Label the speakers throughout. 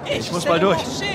Speaker 1: Ich muss mal durch.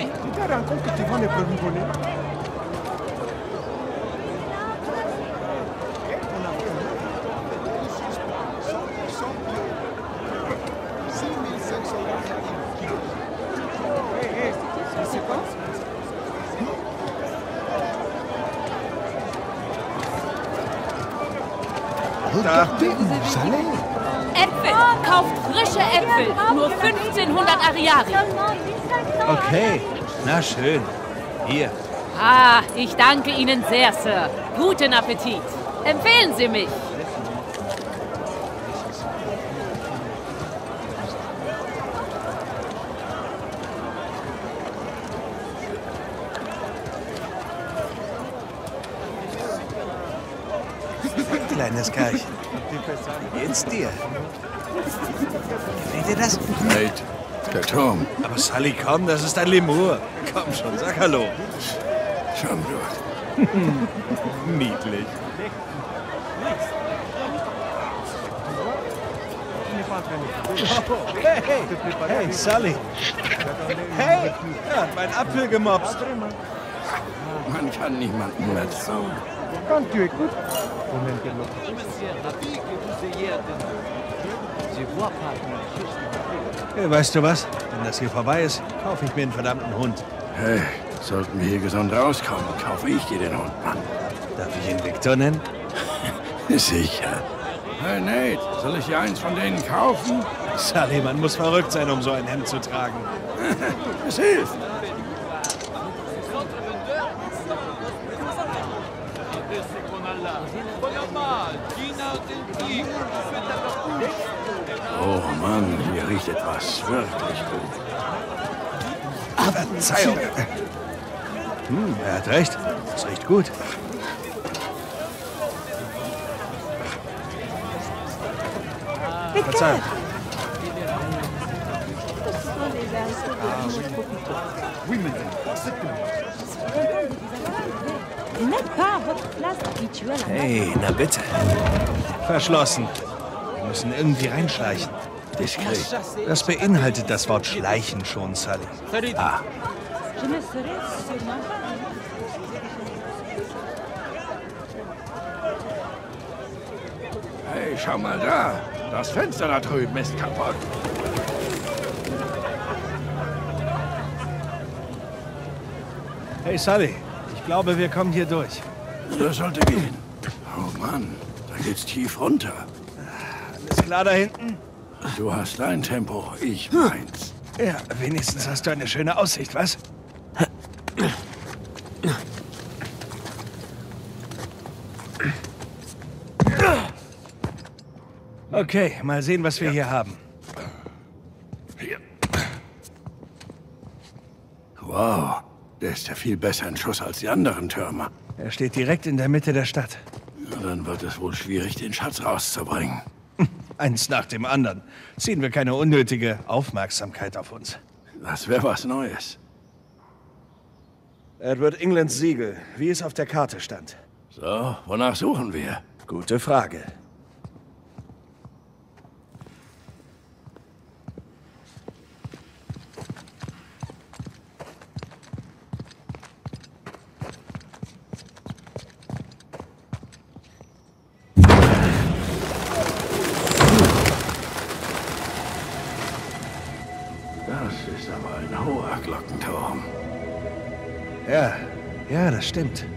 Speaker 1: Da.
Speaker 2: Äpfel! Kauft frische Äpfel! Nur 1500 Ariari!
Speaker 1: Okay, na schön. Hier.
Speaker 2: Ah, ich danke Ihnen sehr, Sir. Guten Appetit. Empfehlen Sie mich.
Speaker 1: Kleines Kerlchen. Wie geht's dir? Gefällt dir das?
Speaker 3: Nate, der Turm.
Speaker 1: Aber Sully, komm, das ist ein Lemur. Komm schon, sag Hallo.
Speaker 3: Schon gut.
Speaker 1: Niedlich. Hey, Sully. Hey, er hat meinen Apfel gemobst.
Speaker 3: Man kann niemanden mehr trauen.
Speaker 1: Weißt du was? Wenn das hier vorbei ist, kaufe ich mir einen verdammten Hund.
Speaker 3: Hey, sollten wir hier gesund rauskommen, kaufe ich dir den Hund, Mann.
Speaker 1: Darf ich ihn Victor nennen?
Speaker 3: Sicher. Hey, Nate, soll ich dir eins von denen kaufen?
Speaker 1: Sully, man muss verrückt sein, um so ein Hemd zu tragen.
Speaker 3: Es hilft. Oh Mann, hier riecht etwas wirklich gut.
Speaker 1: Verzeihung. Er hat recht. Es riecht gut. Verzeihung. Hey, na bitte. Verschlossen. Wir müssen irgendwie reinschleichen.
Speaker 3: Diskret.
Speaker 1: Das beinhaltet das Wort schleichen schon, Sully. Ah,
Speaker 3: Hey, schau mal da. Das Fenster da drüben ist kaputt.
Speaker 1: hey Sully. Ich glaube, wir kommen hier durch.
Speaker 3: Das sollte gehen. Oh Mann, da geht's tief runter.
Speaker 1: Alles klar da hinten?
Speaker 3: Du hast dein Tempo, ich meins.
Speaker 1: Ja, wenigstens hast du eine schöne Aussicht, was? Okay, mal sehen, was wir hier haben.
Speaker 3: Hier. Wow, der ist ja viel besser in Schuss als die anderen Türme.
Speaker 1: Er steht direkt in der Mitte der Stadt.
Speaker 3: Na, dann wird es wohl schwierig, den Schatz rauszubringen.
Speaker 1: Eins nach dem anderen. Ziehen wir keine unnötige Aufmerksamkeit auf uns.
Speaker 3: Das wäre was Neues.
Speaker 1: Edward Englands Siegel, wie es auf der Karte stand.
Speaker 3: So, wonach suchen wir?
Speaker 1: Gute Frage.
Speaker 3: Das ist aber ein hoher Glockenturm.
Speaker 1: Ja, das stimmt.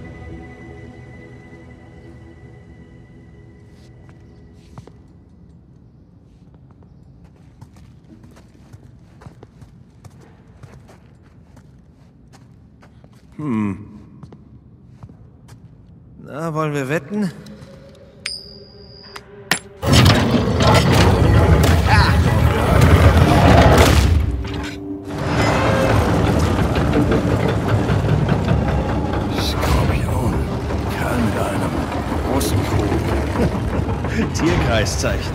Speaker 1: Na, wollen wir wetten?
Speaker 3: Skorpion. Kerl mit einem großen Krug.
Speaker 1: Tierkreiszeichen.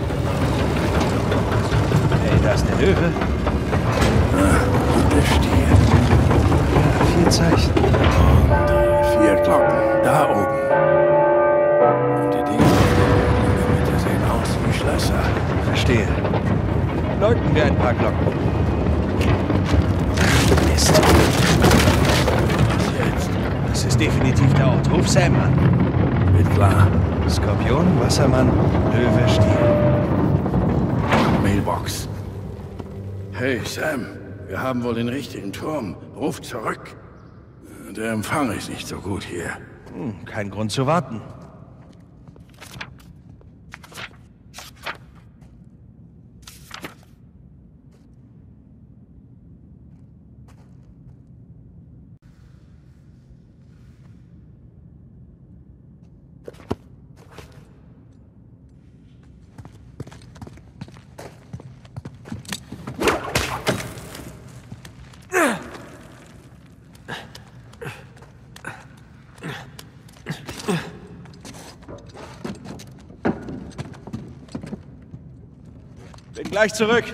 Speaker 1: Hey, da ist der Löwe.
Speaker 3: Und der Stier.
Speaker 1: Ja, 4 Zeichen.
Speaker 3: Und die 4 Glocken. Da oben. Und die Dinger in der Mitte sehen aus wie Schlösser.
Speaker 1: Verstehe. Läuten wir ein paar Glocken. Mist.
Speaker 3: Was jetzt?
Speaker 1: Das ist definitiv der Ort. Ruf Sam an.
Speaker 3: Wird klar.
Speaker 1: Skorpion, Wassermann, Löwe, Stier.
Speaker 3: Mailbox. Hey, Sam. Wir haben wohl den richtigen Turm. Ruf zurück. Der Empfang ist nicht so gut hier.
Speaker 1: Kein Grund zu warten. Bin gleich zurück.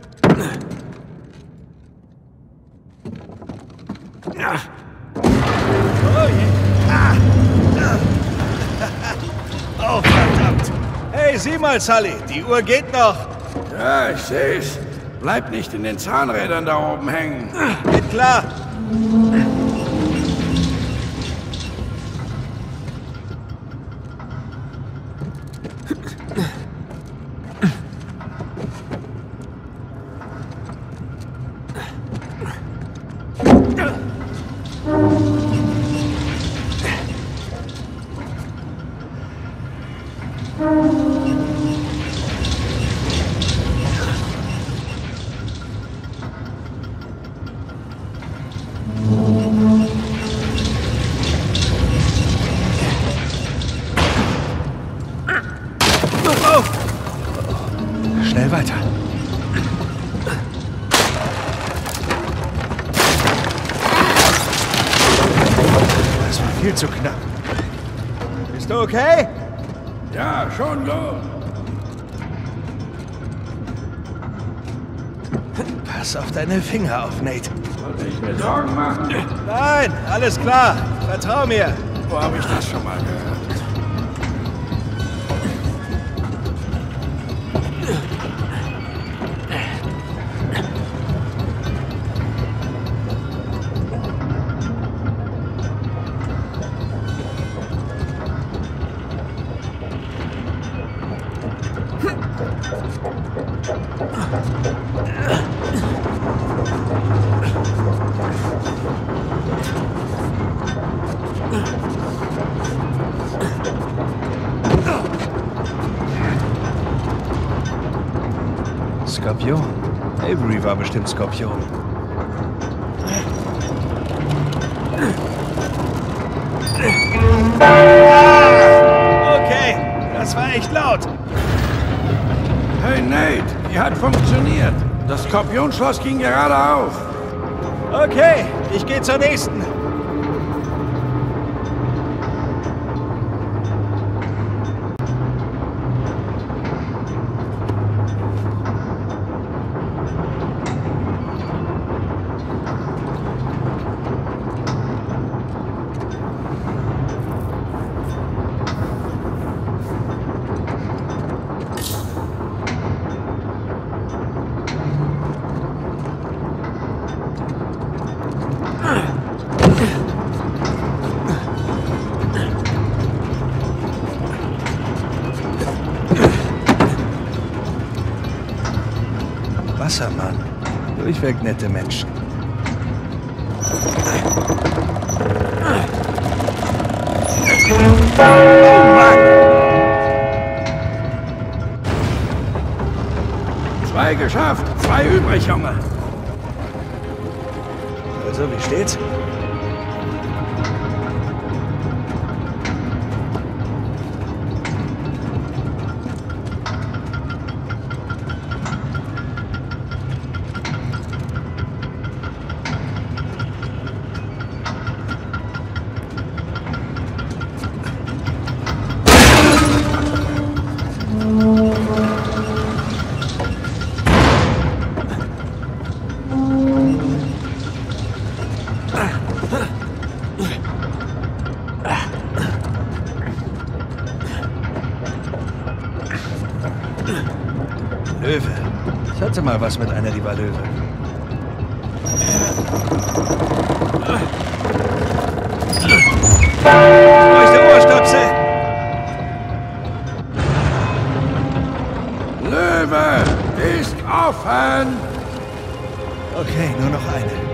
Speaker 1: Ja. Oh je. Oh, verdammt. Hey, sieh mal, Sully. Die Uhr geht noch.
Speaker 3: Ja, ich seh's. Bleib nicht in den Zahnrädern da oben hängen.
Speaker 1: Geht klar. Schnell weiter. Das war viel zu knapp. Bist du okay?
Speaker 3: Ja, schon gut.
Speaker 1: Pass auf deine Finger auf, Nate.
Speaker 3: Sollte ich mir Sorgen machen?
Speaker 1: Nein, alles klar. Vertrau mir.
Speaker 3: Wo habe ich das schon mal gehört?
Speaker 1: Skorpion. Avery war bestimmt Skorpion. Okay, das war echt laut.
Speaker 3: Hey Nate, die hat funktioniert. Das Skorpionschloss ging gerade auf.
Speaker 1: Okay, ich gehe zur nächsten. Wassermann. Durchweg nette Menschen. Oh Mann!
Speaker 3: 2 geschafft, 2 übrig, Junge.
Speaker 1: Also, wie steht's? Löwe. Ich hatte mal was mit einer, die war Löwe. Wo ist der Ohrstöpsel?
Speaker 3: Löwe ist offen!
Speaker 1: Okay, nur noch eine.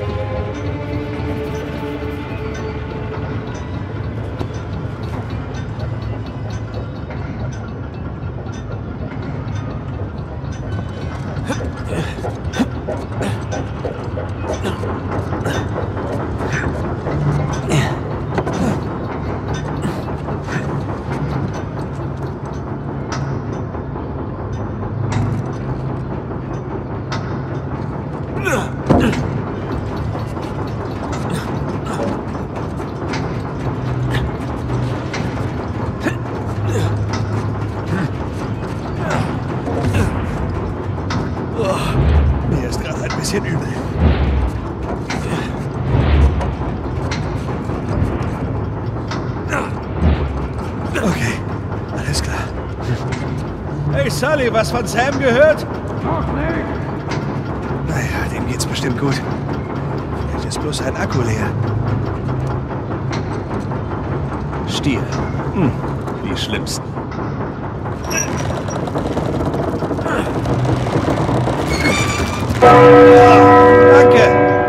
Speaker 1: Mir ist gerade ein bisschen übel. Okay, alles klar. Hey Sully, was von Sam gehört?
Speaker 3: Noch nicht!
Speaker 1: Naja, dem geht's bestimmt gut. Vielleicht ist bloß ein Akku leer. Stier. Die schlimmsten. Danke!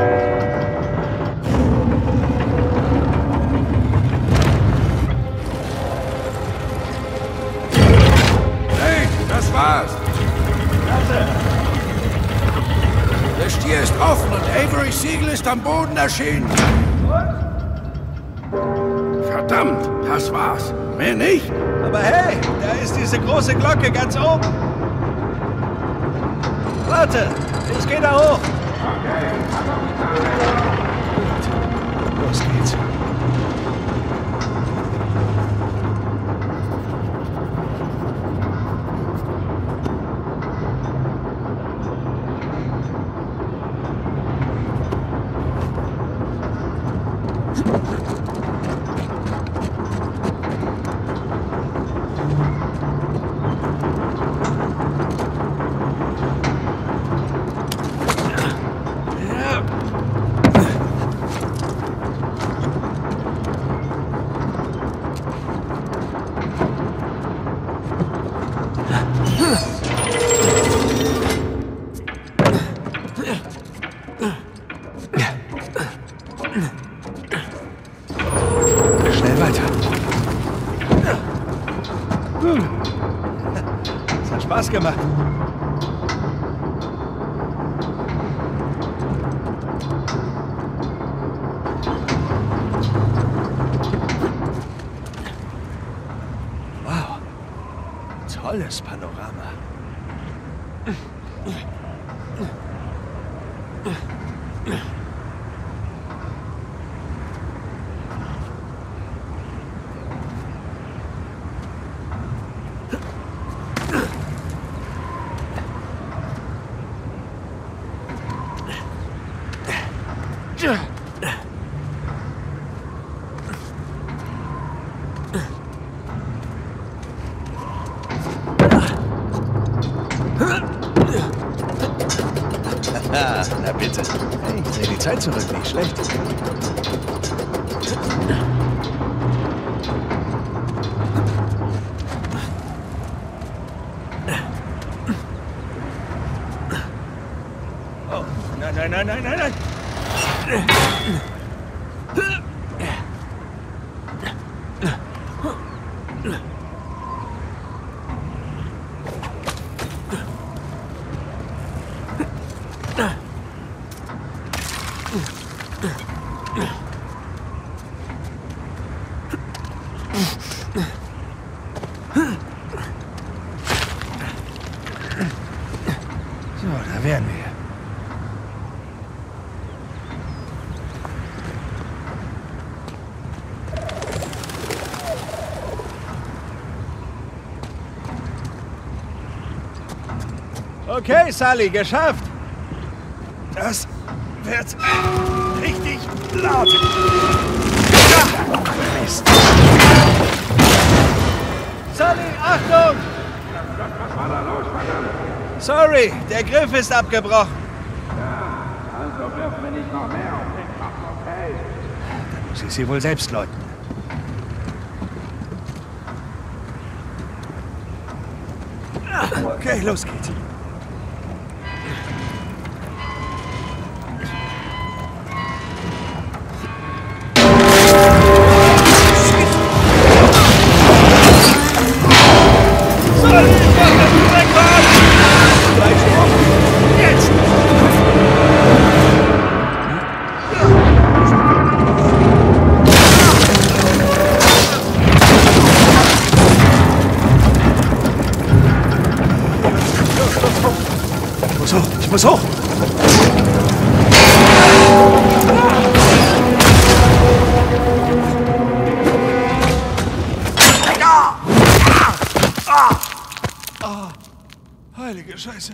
Speaker 3: Hey, das war's! Der Stier ist offen und Avery Siegel ist am Boden erschienen. Verdammt, das war's. Mehr nicht?
Speaker 1: Aber hey, da ist diese große Glocke ganz oben. Warte, ich gehe da hoch. Gut, los geht's. Schnell weiter. Es hat Spaß gemacht. Wow. Tolles Panorama. Na bitte. Hey, dreh die Zeit zurück, nicht schlecht. Oh, nein, nein, nein, nein, nein, nein. So, da wären wir. Okay, Sully, geschafft. Das wird richtig laut. Mist. Sully, Achtung!
Speaker 3: Was war da los, verdammt?
Speaker 1: Sorry, der Griff ist abgebrochen.
Speaker 3: Also dürfen wir noch mehr auf den Kopf, okay?
Speaker 1: Dann muss ich sie wohl selbst läuten. Okay, los geht's. Ich muss hoch! Heilige Scheiße.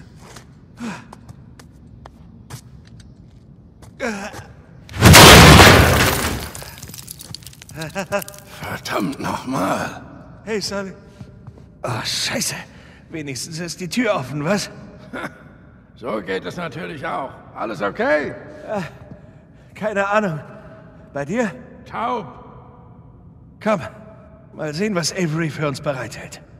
Speaker 3: Verdammt nochmal.
Speaker 1: Hey, Sully. Oh, Scheiße. Wenigstens ist die Tür offen, was?
Speaker 3: So geht es natürlich auch. Alles okay?
Speaker 1: Keine Ahnung. Bei dir?
Speaker 3: Taub.
Speaker 1: Komm, mal sehen, was Avery für uns bereithält.